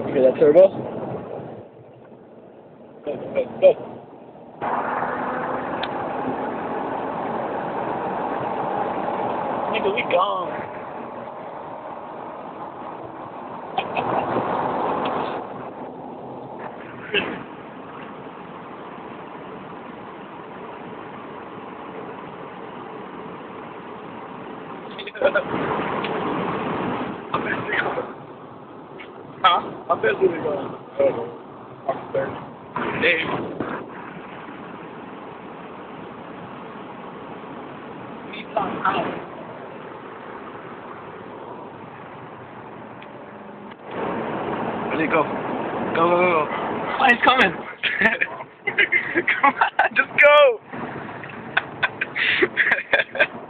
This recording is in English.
You hear that turbo? Go, go, go. Nigga, we gone. Huh? I'm busy going. I'm 30. Damn. He's not out. Ready, go. Go, go, go, go. Oh, he's coming. Come on, just go.